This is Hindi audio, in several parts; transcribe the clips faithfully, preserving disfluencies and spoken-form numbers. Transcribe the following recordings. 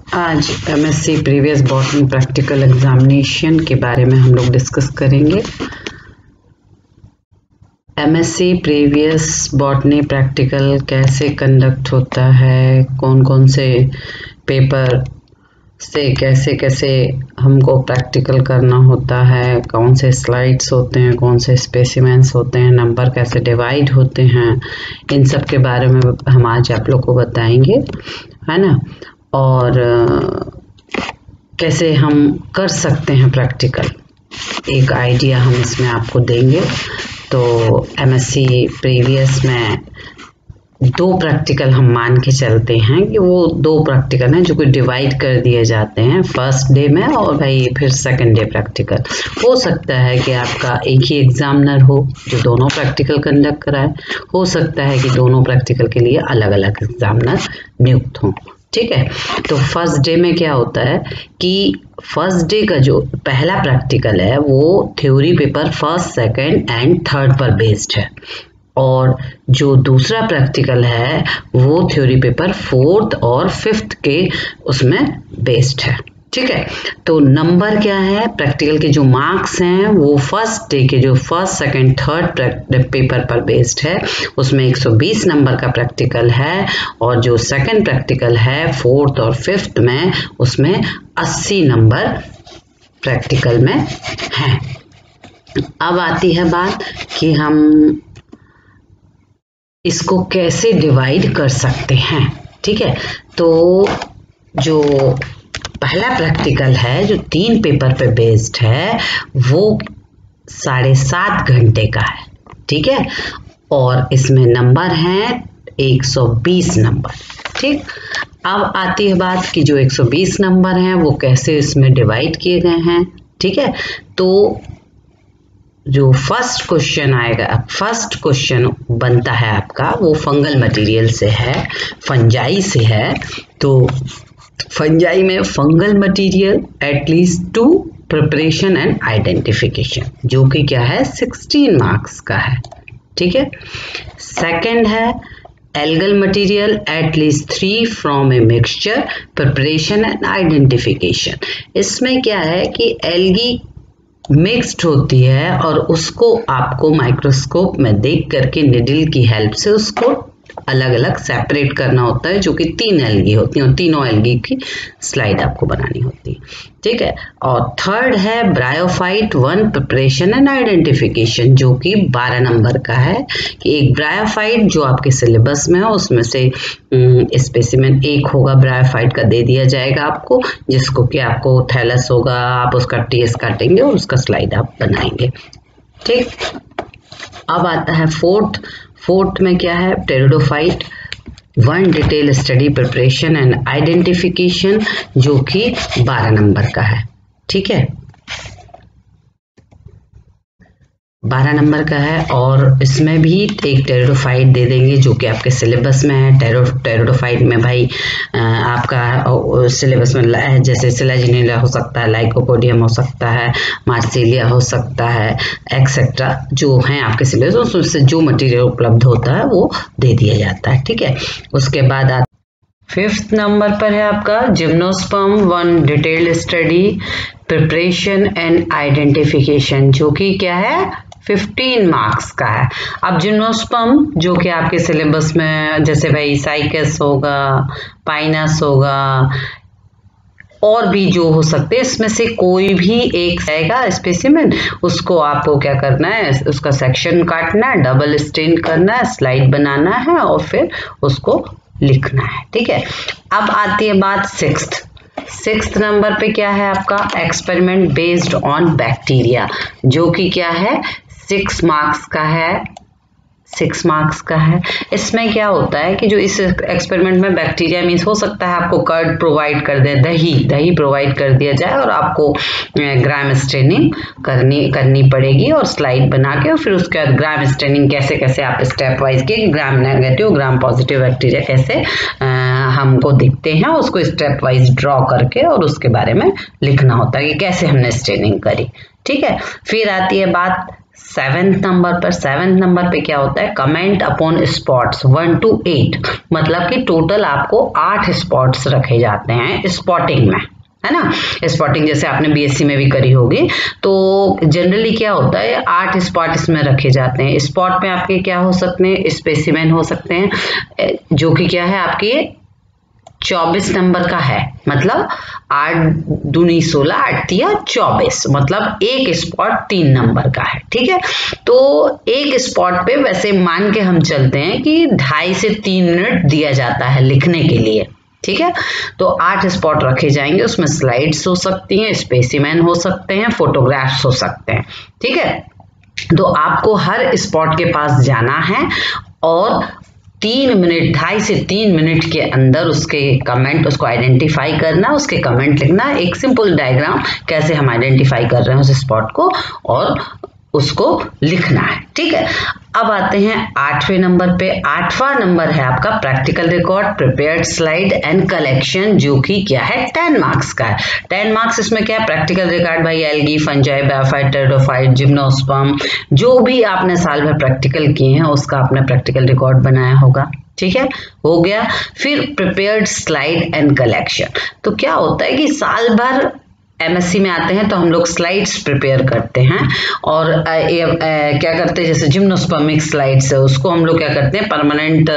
आज MSc previous botany practical examination के बारे में हम लोग डिस्कस करेंगे। एमएससी प्रीवियस बॉटनी प्रैक्टिकल कैसे कंडक्ट होता है, कौन कौन से पेपर से कैसे कैसे हमको प्रैक्टिकल करना होता है, कौन से स्लाइड्स होते हैं, कौन से स्पेसिमेंस होते हैं, नंबर कैसे डिवाइड होते हैं, इन सब के बारे में हम आज आप लोग को बताएंगे, है ना। और कैसे हम कर सकते हैं प्रैक्टिकल, एक आइडिया हम इसमें आपको देंगे। तो एमएससी प्रीवियस में दो प्रैक्टिकल हम मान के चलते हैं कि वो दो प्रैक्टिकल हैं जो कि डिवाइड कर दिए जाते हैं फर्स्ट डे में, और भाई फिर सेकंड डे प्रैक्टिकल। हो सकता है कि आपका एक ही एग्जामिनर हो जो दोनों प्रैक्टिकल कंडक्ट कराए, हो सकता है कि दोनों प्रैक्टिकल के लिए अलग अलग एग्जामिनर नियुक्त हों, ठीक है। तो फर्स्ट डे में क्या होता है कि फर्स्ट डे का जो पहला प्रैक्टिकल है वो theory paper first, second and third पर बेस्ड है, और जो दूसरा प्रैक्टिकल है वो थ्योरी पेपर फोर्थ और फिफ्थ के उसमें बेस्ड है, ठीक है। तो नंबर क्या है, प्रैक्टिकल के जो मार्क्स हैं वो फर्स्ट डे के जो फर्स्ट, सेकंड, थर्ड पेपर पर बेस्ड है, उसमें एक सौ बीस नंबर का प्रैक्टिकल है, और जो सेकंड प्रैक्टिकल है फोर्थ और फिफ्थ में उसमें अस्सी नंबर प्रैक्टिकल में हैं। अब आती है बात कि हम इसको कैसे डिवाइड कर सकते हैं, ठीक है। तो जो पहला प्रैक्टिकल है जो तीन पेपर पे बेस्ड है वो साढ़े सात घंटे का है, ठीक है, और इसमें नंबर हैं एक सौ बीस नंबर, ठीक। अब आती है बात कि जो एक सौ बीस नंबर हैं वो कैसे इसमें डिवाइड किए गए हैं, ठीक है। तो जो फर्स्ट क्वेश्चन आएगा, फर्स्ट क्वेश्चन बनता है आपका वो फंगल मटेरियल से है, फंजाई से है। तो फंजाई में fungal material at least two preparation and identification, जो कि क्या है सोलह मार्क्स का है, ठीक है। सेकंड है algal material at least three from a mixture, preparation and identification. इसमें क्या है कि एल्गी मिक्स्ड होती है और उसको आपको माइक्रोस्कोप में देख करके निडल की हेल्प से उसको अलग अलग सेपरेट करना होता है, जो कि तीन एल्गी होती हैं और तीनों एल्गी की स्लाइड आपको बनानी होती है, ठीक है। और थर्ड है bryophyte one, preparation and identification, जो कि बारह नंबर का है कि एक ब्रायोफाइट जो आपके सिलेबस में है उसमें से स्पेसिमेन एक होगा ब्रायोफाइट का दे दिया जाएगा आपको, जिसको कि आपको थैलस होगा, आप उसका टेस्ट काटेंगे और उसका स्लाइड आप बनाएंगे, ठीक। अब आता है फोर्थ। फोर्थ में क्या है, pteridophyte one, detail study, preparation and identification, जो कि बारह नंबर का है, ठीक है, बारह नंबर का है। और इसमें भी एक टेरिडोफाइट दे देंगे जो कि आपके सिलेबस में है। टेरो टेरिडोफाइट में भाई आपका सिलेबस में है, जैसे सिलाजिनेला हो सकता है, लाइकोपोडियम हो सकता है, मार्सिलिया हो सकता है, एक्सेट्रा, जो हैं आपके सिलेबस उससे जो मटेरियल उपलब्ध होता है वो दे दिया जाता है, ठीक है। उसके बाद फिफ्थ नंबर पर है आपका gymnosperm one, detailed study, preparation and identification, जो कि क्या है फिफ्टीन मार्क्स का है। अब जिम्नोस्पर्म जो कि आपके सिलेबस में जैसे भाई साइकस होगा, पाइनस होगा, और भी जो हो सकते हैं, इसमें से कोई भी एक आएगा स्पेसिमेन, उसको आपको क्या करना है, उसका सेक्शन काटना है, डबल स्टेन करना है, स्लाइड बनाना है और फिर उसको लिखना है, ठीक है। अब आती है बात सिक्स्थ। सिक्स्थ नंबर पे क्या है आपका एक्सपेरिमेंट बेस्ड ऑन बैक्टीरिया, जो कि क्या है सिक्स मार्क्स का है, सिक्स मार्क्स का है। इसमें क्या होता है कि जो इस एक्सपेरिमेंट में बैक्टीरिया मीन्स हो सकता है आपको कर्ड प्रोवाइड कर दे, दही दही प्रोवाइड कर दिया जाए और आपको ग्राम स्टेनिंग करनी करनी पड़ेगी और स्लाइड बना के, और फिर उसके बाद ग्राम स्टेनिंग कैसे कैसे आप स्टेप वाइज के gram negative gram positive bacteria कैसे आ, हमको दिखते हैं, उसको स्टेप वाइज ड्रॉ करके और उसके बारे में लिखना होता है कि कैसे हमने स्टेनिंग करी, ठीक है। फिर आती है बात सेवेंथ नंबर पर सेवेंथ नंबर पे क्या होता है, comment upon spots one two eight, मतलब कि टोटल आपको आठ स्पॉट्स रखे जाते हैं स्पॉटिंग में, है ना। स्पॉटिंग जैसे आपने बीएससी में भी करी होगी, तो जनरली क्या होता है आठ स्पॉट इसमें रखे जाते हैं। स्पॉट में आपके क्या हो सकते हैं, स्पेसिमेन हो सकते हैं, जो कि क्या है आपके चौबीस नंबर का है, मतलब आठ दूनी सोलह, आठ तिया चौबीस, मतलब एक स्पॉट तीन नंबर का है, ठीक है। तो एक स्पॉट पे वैसे मान के हम चलते हैं कि ढाई से तीन मिनट दिया जाता है लिखने के लिए, ठीक है। तो आठ स्पॉट रखे जाएंगे, उसमें स्लाइड्स हो सकती हैं, स्पेसिमेन हो सकते हैं, फोटोग्राफ्स हो सकते हैं, ठीक है। तो आपको हर स्पॉट के पास जाना है और तीन मिनट ढाई से तीन मिनट के अंदर उसके कमेंट, उसको आइडेंटिफाई करना, उसके कमेंट लिखना, एक सिंपल डायग्राम कैसे हम आइडेंटिफाई कर रहे हैं उस स्पॉट को और उसको लिखना है, ठीक है। अब आते हैं आठवें नंबर पे। आठवां नंबर है आपका practical record, prepared slide and collection, जो कि क्या है टेन मार्क्स का है। टेन मार्क्स इसमें क्या है, प्रैक्टिकल रिकॉर्ड भाई algae, fungi, bryophyte, pteridophyte, gymnosperm, जो भी आपने साल भर प्रैक्टिकल किए हैं उसका आपने प्रैक्टिकल रिकॉर्ड बनाया होगा, ठीक है, हो गया। फिर प्रिपेयर्ड स्लाइड एंड कलेक्शन, तो क्या होता है कि साल भर एमएससी में आते हैं तो हम लोग स्लाइड्स प्रिपेयर करते हैं और आ, ए, आ, क्या करते हैं, जैसे जिम्नोस्पर्मिक स्लाइड्स है उसको हम लोग क्या करते हैं परमानेंट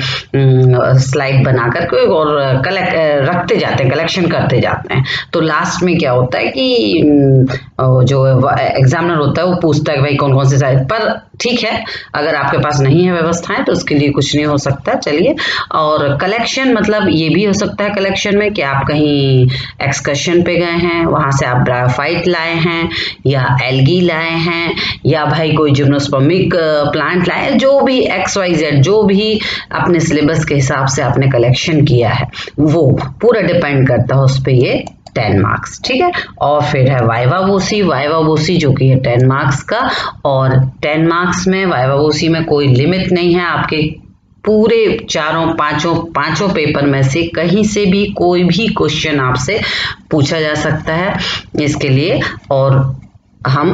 स्लाइड बना करके और कलेक्ट रखते जाते हैं, कलेक्शन करते जाते हैं। तो लास्ट में क्या होता है कि जो एग्जामिनर होता है वो पूछता है कि भाई कौन कौन से स्लाइड, पर ठीक है अगर आपके पास नहीं है व्यवस्थाएं तो उसके लिए कुछ नहीं हो सकता, चलिए। और कलेक्शन मतलब ये भी हो सकता है कलेक्शन में कि आप कहीं एक्सकर्शन पे गए हैं, वहां से आप ब्रायोफाइट लाए हैं या एल्गी लाए हैं या भाई कोई जिम्नोस्पर्मिक प्लांट लाए, जो भी एक्स वाई जेड जो भी अपने सिलेबस के हिसाब से आपने कलेक्शन किया है वो पूरा डिपेंड करता है उस पर ये टेन मार्क्स, ठीक है। और फिर है वाइवा वोसी, वाइवा वोसी जो कि है टेन मार्क्स का, और टेन मार्क्स में वाइवा वोसी में कोई लिमिट नहीं है, आपके पूरे चारों पांचों पांचों पेपर में से कहीं से भी कोई भी क्वेश्चन आपसे पूछा जा सकता है इसके लिए, और हम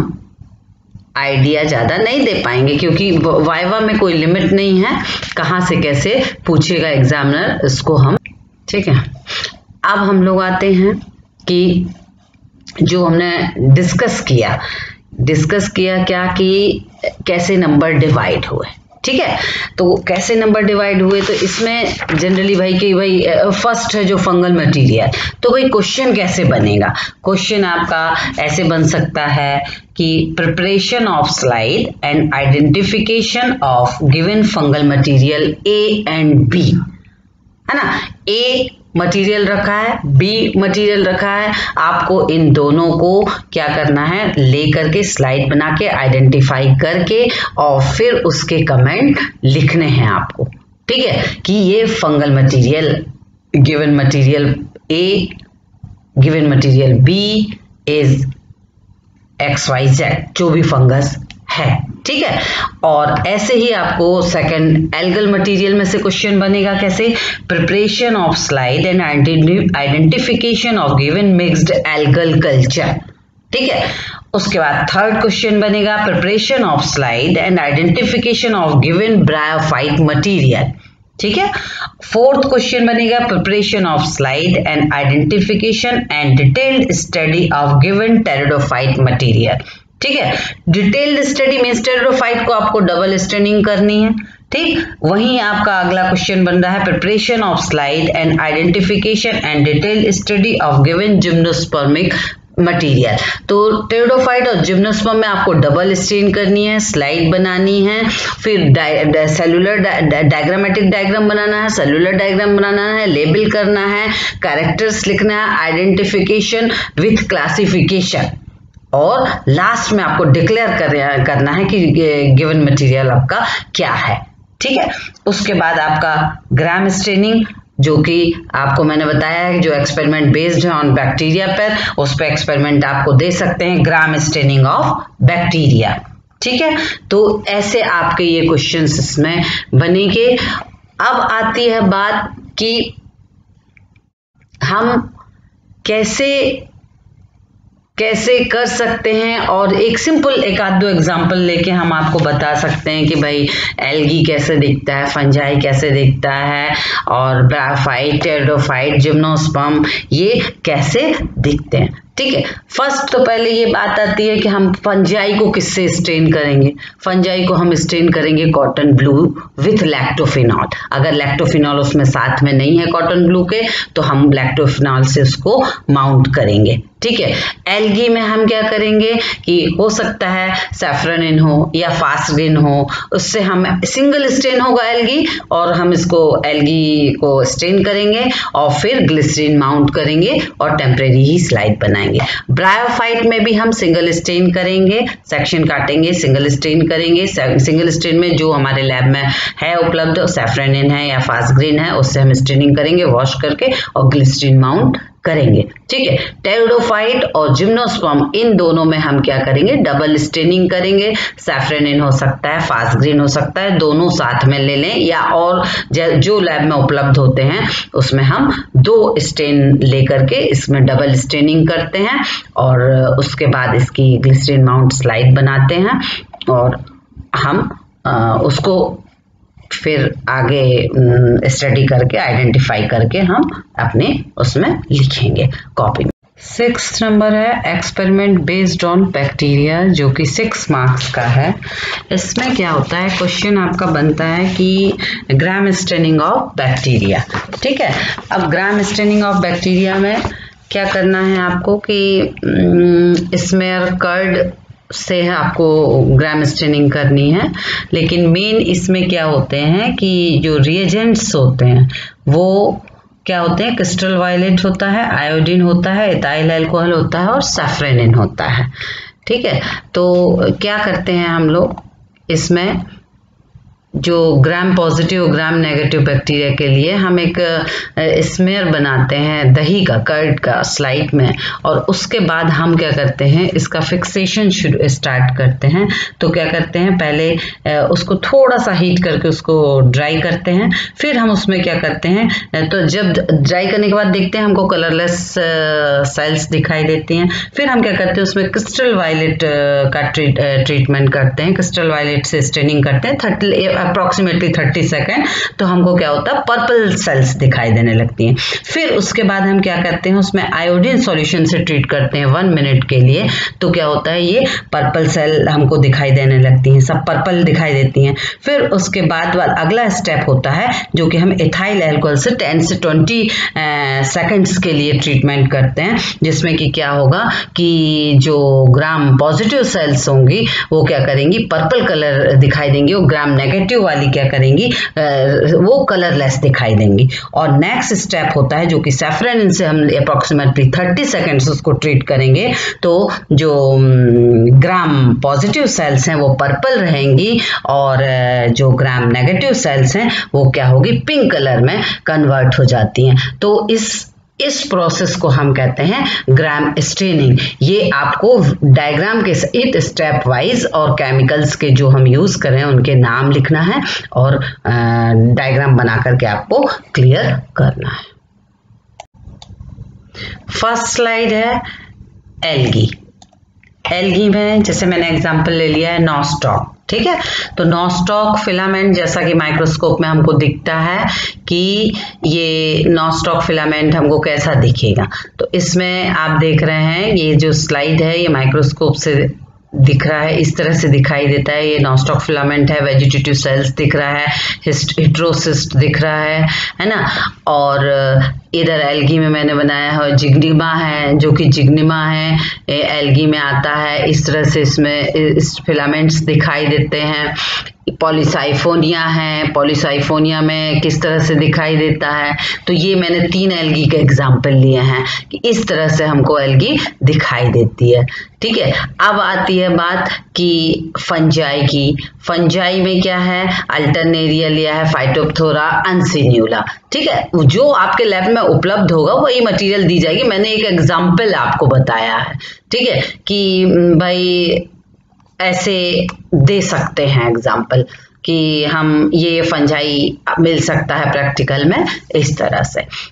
आइडिया ज्यादा नहीं दे पाएंगे क्योंकि वाइवा में कोई लिमिट नहीं है, कहाँ से कैसे पूछेगा एग्जामिनर इसको हम, ठीक है। अब हम लोग आते हैं कि जो हमने डिस्कस किया डिस्कस किया क्या कि कैसे नंबर डिवाइड हुए, ठीक है। तो कैसे नंबर डिवाइड हुए, तो इसमें जनरली भाई कि भाई फर्स्ट है जो फंगल मटेरियल, तो भाई क्वेश्चन कैसे बनेगा। क्वेश्चन आपका ऐसे बन सकता है कि preparation of slide and identification of given fungal material A and B, है ना। ए मटेरियल रखा है, बी मटेरियल रखा है, आपको इन दोनों को क्या करना है, लेकर के स्लाइड बना के आइडेंटिफाई करके और फिर उसके कमेंट लिखने हैं आपको, ठीक है, कि ये fungal material, given material A, given material B is X Y Z, जो भी फंगस है, ठीक है। और ऐसे ही आपको सेकंड एल्गल मटेरियल में से क्वेश्चन बनेगा कैसे, preparation of slide and identification of given mixed algal culture, ठीक है। उसके बाद थर्ड क्वेश्चन बनेगा preparation of slide and identification of given bryophyte material, ठीक है। फोर्थ क्वेश्चन बनेगा preparation of slide and identification and detailed study of given pteridophyte material, ठीक है। डिटेल्ड स्टडी मींस टेरिडोफाइट को आपको डबल स्टैंडिंग करनी है, ठीक। वहीं आपका अगला क्वेश्चन बन रहा है preparation of slide and identification and detailed study of given gymnospermic material. तो टेरिडोफाइट और जिम्नोस्पर्म में आपको डबल स्टेन करनी है, स्लाइड बनानी है, फिर सेलुलर डायग्रामेटिक डायग्राम बनाना है, सेलुलर डायग्राम बनाना है, लेबल करना है, कैरेक्टर्स लिखना है, आइडेंटिफिकेशन विथ क्लासिफिकेशन, और लास्ट में आपको डिक्लेयर कर, करना है कि गिवन मटेरियल आपका क्या है, ठीक है। उसके बाद आपका ग्राम स्टेनिंग, जो कि आपको मैंने बताया है जो एक्सपेरिमेंट बेस्ड है ऑन बैक्टीरिया पर, उस पर एक्सपेरिमेंट आपको दे सकते हैं, ग्राम स्टेनिंग ऑफ बैक्टीरिया, ठीक है। तो ऐसे आपके ये क्वेश्चंस इसमें बनेंगे। अब आती है बात कि हम कैसे कैसे कर सकते हैं, और एक सिंपल एक आध दो एग्जांपल लेके हम आपको बता सकते हैं कि भाई एल्गी कैसे दिखता है, फंजाई कैसे दिखता है, और ब्रायोफाइट, टेरिडोफाइट, जिम्नोस्पर्म ये कैसे दिखते हैं। ठीक है, फर्स्ट तो पहले ये बात आती है कि हम फंजाई को किससे स्टेन करेंगे। फंजाई को हम स्टेन करेंगे कॉटन ब्लू विथ लैक्टोफिनॉल। अगर लैक्टोफिनॉल उसमें साथ में नहीं है कॉटन ब्लू के, तो हम लैक्टोफिनॉल से उसको माउंट करेंगे। ठीक है, एल्गी में हम क्या करेंगे कि हो सकता है सैफ्रनिन हो या फास्ट ग्रीन हो, उससे हम सिंगल स्टेन होगा एल्गी, और हम इसको एल्गी को स्टेन करेंगे और फिर ग्लिसरीन माउंट करेंगे और टेम्परेरी ही स्लाइड बनाएंगे। ब्रायोफाइट में भी हम सिंगल स्टेन करेंगे, सेक्शन काटेंगे, सिंगल स्टेन करेंगे। सिंगल स्टेन में जो हमारे लैब में है उपलब्ध, सैफ्रनिन है या फास्ट ग्रीन है, उससे हम स्टेनिंग करेंगे वॉश करके और ग्लिसरीन माउंट करेंगे। ठीक है, टेरिडोफाइट और जिम्नोस्पर्म इन दोनों में हम क्या करेंगे, डबल स्टेनिंग करेंगे। सैफ्रनिन हो सकता है, फास्ट ग्रीन हो सकता है, दोनों साथ में ले लें, या और जो लैब में उपलब्ध होते हैं उसमें हम दो स्टेन लेकर के इसमें डबल स्टेनिंग करते हैं और उसके बाद इसकी ग्लिसरीन माउंट स्लाइड बनाते हैं और हम आ, उसको फिर आगे स्टडी करके आइडेंटिफाई करके हम अपने उसमें लिखेंगे कॉपी में। सिक्स नंबर है एक्सपेरिमेंट बेस्ड ऑन बैक्टीरिया, जो कि सिक्स मार्क्स का है। इसमें क्या होता है, क्वेश्चन आपका बनता है कि ग्राम स्टेनिंग ऑफ बैक्टीरिया। ठीक है, अब ग्राम स्टेनिंग ऑफ बैक्टीरिया में क्या करना है आपको कि स्मेयर कर्ड से आपको ग्राम स्टेनिंग करनी है, लेकिन मेन इसमें क्या होते हैं कि जो रिएजेंट्स होते हैं वो क्या होते हैं, क्रिस्टल वायलेट होता है, आयोडीन होता है, इथाइल अल्कोहल होता है और सैफ्रेनिन होता है। ठीक है, तो क्या करते हैं हम लोग इसमें, जो gram positive gram negative bacteria के लिए हम एक स्मेयर बनाते हैं दही का, कर्ड का स्लाइड में, और उसके बाद हम क्या करते हैं इसका फिक्सेशन शुरू स्टार्ट करते हैं। तो क्या करते हैं, पहले उसको थोड़ा सा हीट करके उसको ड्राई करते हैं, फिर हम उसमें क्या करते हैं, तो जब ड्राई करने के बाद देखते हैं हमको कलरलेस सेल्स दिखाई देती हैं, फिर हम क्या करते हैं उसमें क्रिस्टल वायलेट का ट्रीट ट्रीटमेंट करते हैं, क्रिस्टल वायलेट से स्टेनिंग करते हैं थर्टी अप्रोक्सीमेटली थर्टी सेकेंड, तो हमको क्या होता है पर्पल सेल्स दिखाई देने लगती हैं। फिर उसके बाद हम क्या करते हैं उसमें आयोडीन सॉल्यूशन से ट्रीट करते हैं वन मिनट के लिए, तो क्या होता है ये पर्पल सेल हमको दिखाई देने लगती हैं, सब पर्पल दिखाई देती हैं। फिर उसके बाद अगला स्टेप होता है जो कि हम इथाइल अल्कोहल से टेन से ट्वेंटी सेकेंड्स के लिए ट्रीटमेंट करते हैं, जिसमें कि क्या होगा कि जो ग्राम पॉजिटिव सेल्स होंगी वो क्या करेंगी, पर्पल कलर दिखाई देंगी, और ग्राम नेगेटिव वाली क्या करेंगी, वो कलरलेस दिखाई देंगी। और नेक्स्ट स्टेप होता है जो कि सैफ्रनिन से हम अप्रोक्सीमेटली थर्टी सेकेंड्स उसको ट्रीट करेंगे, तो जो ग्राम पॉजिटिव सेल्स हैं वो पर्पल रहेंगी और जो ग्राम नेगेटिव सेल्स हैं वो क्या होगी, पिंक कलर में कन्वर्ट हो जाती हैं। तो इस इस प्रोसेस को हम कहते हैं ग्राम स्टेनिंग। ये आपको डायग्राम के सहित स्टेप वाइज और केमिकल्स के जो हम यूज कर रहे हैं उनके नाम लिखना है और डायग्राम बना करके आपको क्लियर करना है। फर्स्ट स्लाइड है एल्गी। एल्गी में जैसे मैंने एग्जांपल ले लिया है नॉस्टॉक। ठीक है, तो नॉस्टॉक फिलामेंट जैसा कि माइक्रोस्कोप में हमको दिखता है कि ये नॉस्टॉक फिलामेंट हमको कैसा दिखेगा, तो इसमें आप देख रहे हैं ये जो स्लाइड है ये माइक्रोस्कोप से दिख रहा है, इस तरह से दिखाई देता है। ये नॉस्टॉक फिलामेंट है, वेजिटेटिव सेल्स दिख रहा है, हिस्ट्रोसिस्ट दिख रहा है है ना। और इधर एल्गी में मैंने बनाया है जिग्निमा है, जो कि जिग्निमा है एल्गी में आता है। इस तरह से इसमें इस फिलामेंट्स दिखाई देते हैं। पॉलीसाइफोनिया है, पॉलीसाइफोनिया में किस तरह से दिखाई देता है। तो ये मैंने तीन एल्गी के एग्जाम्पल लिए हैं कि इस तरह से हमको एल्गी दिखाई देती है। ठीक है, अब आती है बात कि फंजाई की। फंजाई में क्या है, अल्टरनेरिया लिया है, फाइटोप्थोरा, अनसिन्यूला। ठीक है, जो आपके लैब में उपलब्ध होगा वही मटेरियल दी जाएगी। मैंने एक एग्जाम्पल आपको बताया है, ठीक है, कि भाई ऐसे दे सकते हैं एग्जाम्पल कि हम ये फंजाई मिल सकता है प्रैक्टिकल में इस तरह से।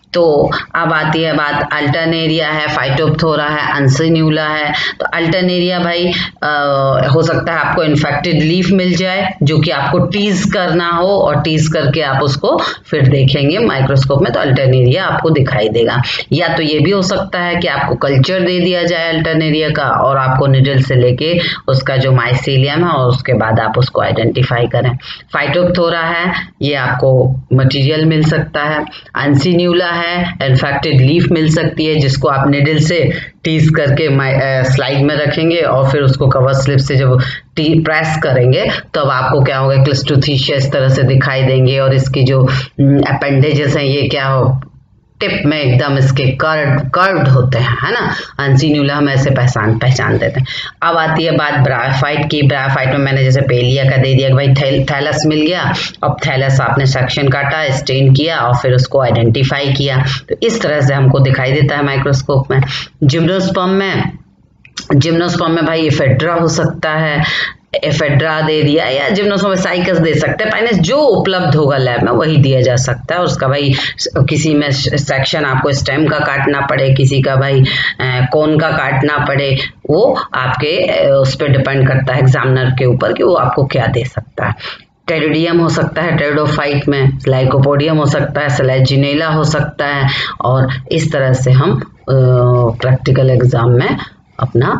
तो अब आती है बात, अल्टरनेरिया है, फाइटोप्थोरा है, अनसिन्यूला है। तो अल्टरनेरिया भाई आ, हो सकता है आपको इन्फेक्टेड लीफ मिल जाए जो कि आपको टीज करना हो, और टीज करके आप उसको फिर देखेंगे माइक्रोस्कोप में तो अल्टरनेरिया आपको दिखाई देगा। या तो ये भी हो सकता है कि आपको कल्चर दे दिया जाए अल्टरनेरिया का और आपको निडल से लेके उसका जो माइसीलियम है और उसके बाद आप उसको आइडेंटिफाई करें। फाइटोप्थोरा है, ये आपको मटेरियल मिल सकता है। अनसिन्यूला है, इन्फेक्टेड लीफ मिल सकती है जिसको आप निडल से टीज करके स्लाइड में रखेंगे और फिर उसको कवर स्लिप से जब टी प्रेस करेंगे तब तो आपको क्या होगा, क्लिस्टोथीशिया इस तरह से दिखाई देंगे और इसकी जो अपेंडेजेस हैं ये क्या हो, टिप में एकदम इसके कर्व कर्व्ड होते हैं, है ना। अनसिन्यूला हम ऐसे पहचान पहचान देते हैं। अब आती है बात ब्रायोफाइट की। ब्रायोफाइट में मैंने जैसे पेलिया का दे दिया कि भाई थैल, थैलस मिल गया। अब थैलस आपने सेक्शन काटा, स्टेन किया और फिर उसको आइडेंटिफाई किया, तो इस तरह से हमको दिखाई देता है माइक्रोस्कोप में। जिम्नोस्पर्म में जिम्नोस्पर्म में भाई एफेड्रा हो सकता है, एफेड्रा दे दिया, या जिम्नोस्पर्म साइकस दे सकते हैं। पाइनस जो उपलब्ध होगा लैब में वही दिया जा सकता है। उसका भाई किसी में सेक्शन आपको स्टेम का काटना पड़े, किसी का भाई कोन का काटना पड़े, वो आपके उस पर डिपेंड करता है एग्जामिनर के ऊपर कि वो आपको क्या दे सकता है। टेरिडियम हो सकता है टेरिडोफाइट में, लाइकोपोडियम हो सकता है, सेलेजिनेला हो सकता है, और इस तरह से हम प्रैक्टिकल एग्जाम में अपना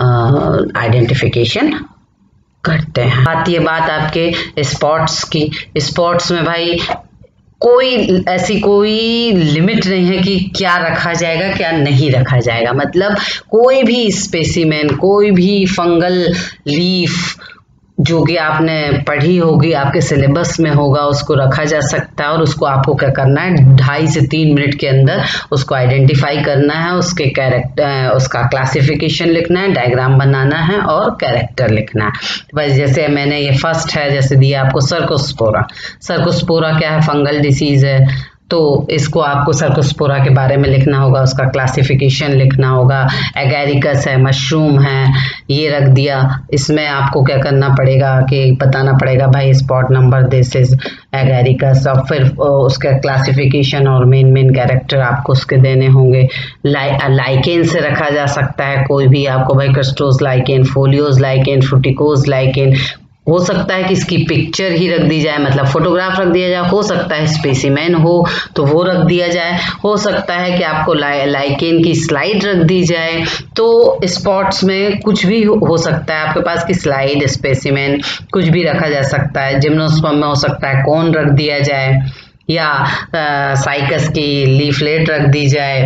आइडेंटिफिकेशन करते हैं। आती है बात आपके स्पॉट्स की। स्पॉट्स में भाई कोई ऐसी कोई लिमिट नहीं है कि क्या रखा जाएगा क्या नहीं रखा जाएगा, मतलब कोई भी स्पेसिमेन, कोई भी फंगल लीफ जो कि आपने पढ़ी होगी, आपके सिलेबस में होगा, उसको रखा जा सकता है। और उसको आपको क्या करना है, ढाई से तीन मिनट के अंदर उसको आइडेंटिफाई करना है, उसके कैरेक्टर, उसका क्लासिफिकेशन लिखना है, डायग्राम बनाना है और कैरेक्टर लिखना है। बस जैसे मैंने ये फर्स्ट है जैसे दिया आपको सर्कोस्पोरा। सर्कोस्पोरा क्या है, फंगल डिसीज है, तो इसको आपको सर्कोस्पोरा के बारे में लिखना होगा, उसका क्लासिफिकेशन लिखना होगा। एगैरिकस है, मशरूम है, ये रख दिया। इसमें आपको क्या करना पड़ेगा कि बताना पड़ेगा भाई spot number this is Agaricus, और फिर उसका क्लासिफिकेशन और मेन मेन कैरेक्टर आपको उसके देने होंगे। लाई, लाइकेन से रखा जा सकता है कोई भी, आपको भाई crustose lichen, foliose lichen, fruticose lichen, हो सकता है कि इसकी पिक्चर ही रख दी जाए, मतलब फोटोग्राफ रख दिया जाए, हो सकता है स्पेसिमेन हो तो वो रख दिया जाए, हो सकता है कि आपको लाई, लाइकेन की स्लाइड रख दी जाए। तो स्पॉट्स में कुछ भी हो, हो सकता है आपके पास की स्लाइड, स्पेसिमेन कुछ भी रखा जा सकता है। जिम्नोस्पर्म में हो सकता है कोन रख दिया जाए, या साइकस की लीफलेट रख दी जाए,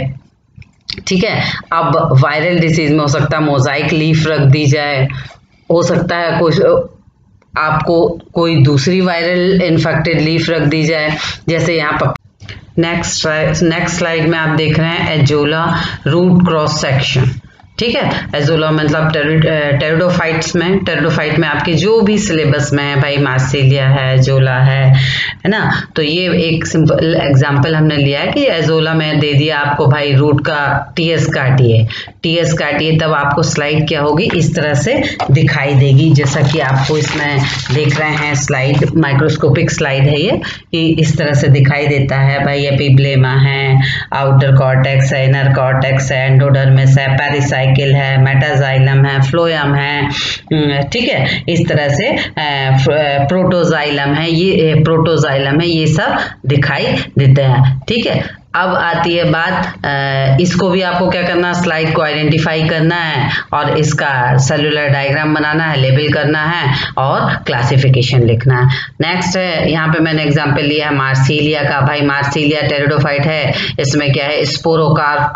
ठीक है। अब वायरल डिसीज में हो सकता है मोजाइक लीफ रख दी जाए, हो सकता है कुछ आपको कोई दूसरी वायरल इन्फेक्टेड लीफ रख दी जाए, जैसे यहाँ पर नेक्स्ट नेक्स्ट स्लाइड में आप देख रहे हैं एजोला रूट क्रॉस सेक्शन, ठीक है। एजोला मतलब टेरिडोफाइट्स में, टेरिडोफाइट में आपके जो भी सिलेबस में है भाई, मार्सिलिया है, एजोला है, है ना। तो ये एक सिंपल एग्जांपल हमने लिया है कि एजोला में दे दिया आपको भाई रूट का टीएस काटिए, टीएस काटिए, तब आपको स्लाइड क्या होगी, इस तरह से दिखाई देगी, जैसा कि आपको इसमें देख रहे हैं स्लाइड, माइक्रोस्कोपिक स्लाइड है ये, कि इस तरह से दिखाई देता है भाई। एपिब्लेमा है, आउटर कॉर्टेक्स है, इनर कॉर्टेक्स है, एंडोडर्मिस है, पेरिसाइकिल है, मेटाजाइलम है, फ्लोएम है, ठीक है। इस तरह से प्रोटोजाइलम है, ये प्रोटोजाइलम है, ये सब दिखाई देते हैं, ठीक है। अब आती है बात, इसको भी आपको क्या करना है, स्लाइड को आइडेंटिफाई करना है और इसका सेलुलर डायग्राम बनाना है, लेबल करना है और क्लासिफिकेशन लिखना है। नेक्स्ट है, यहाँ पे मैंने एग्जांपल लिया है मार्सिलिया का। भाई मार्सिलिया टेरिडोफाइट है, इसमें क्या है, स्पोरोकार्प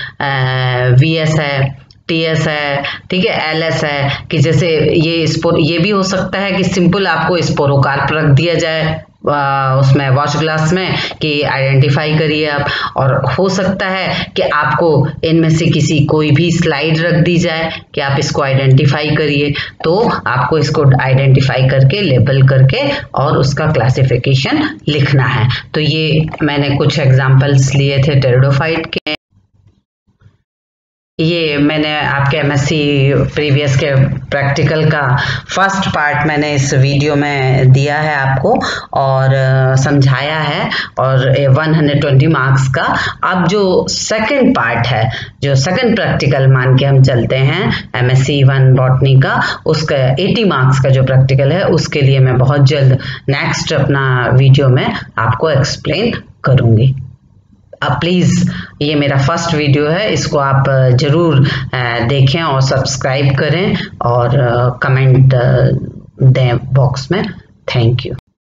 का वीएस है, टीएस है, ठीक है, एलएस है, कि जैसे ये स्पोर, ये भी हो सकता है कि सिंपल आपको स्पोरोकार्प रख दिया जाए उसमें वॉश ग्लास में कि आइडेंटिफाई करिए आप, और हो सकता है कि आपको इनमें से किसी कोई भी स्लाइड रख दी जाए कि आप इसको आइडेंटिफाई करिए, तो आपको इसको आइडेंटिफाई करके लेबल करके और उसका क्लासिफिकेशन लिखना है। तो ये मैंने कुछ एग्जांपल्स लिए थे टेरिडोफाइट के। ये मैंने आपके एमएससी प्रीवियस के प्रैक्टिकल का फर्स्ट पार्ट मैंने इस वीडियो में दिया है आपको और समझाया है और एक सौ बीस मार्क्स का। अब जो सेकंड पार्ट है, जो सेकंड प्रैक्टिकल मान के हम चलते हैं एमएससी वन बॉटनी का, उसका अस्सी मार्क्स का जो प्रैक्टिकल है उसके लिए मैं बहुत जल्द नेक्स्ट अपना वीडियो में आपको एक्सप्लेन करूँगी। अब प्लीज़ ये मेरा फर्स्ट वीडियो है, इसको आप ज़रूर देखें और सब्सक्राइब करें और कमेंट दें बॉक्स में। Thank you.